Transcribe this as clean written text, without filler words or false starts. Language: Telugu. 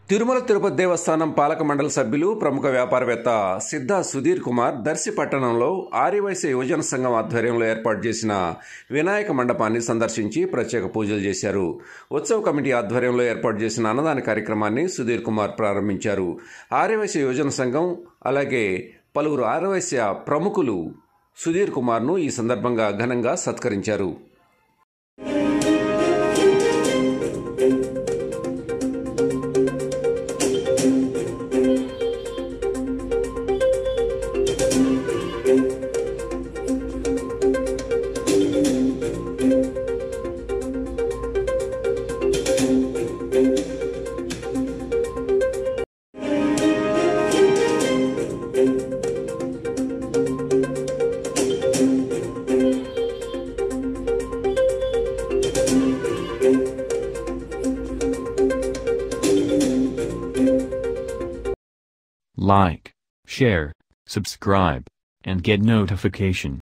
తిరుమల తిరుపతి దేవస్థానం పాలక మండలి సభ్యులు ప్రముఖ వ్యాపారవేత్త సిద్ధా సుధీర్ కుమార్ దర్శి పట్టణంలో ఆర్యవైశ్య యువజన సంఘం ఆధ్వర్యంలో ఏర్పాటు చేసిన వినాయక మండపాన్ని సందర్శించి ప్రత్యేక పూజలు చేశారు. ఉత్సవ కమిటీ ఆధ్వర్యంలో ఏర్పాటు చేసిన అన్నదాన కార్యక్రమాన్ని సుధీర్ కుమార్ ప్రారంభించారు. ఆర్యవైశ్య యువజన సంఘం అలాగే పలువురు ఆర్యవైశ్య ప్రముఖులు సుధీర్ కుమార్ను ఈ సందర్భంగా ఘనంగా సత్కరించారు. Like, share, subscribe, and get notification.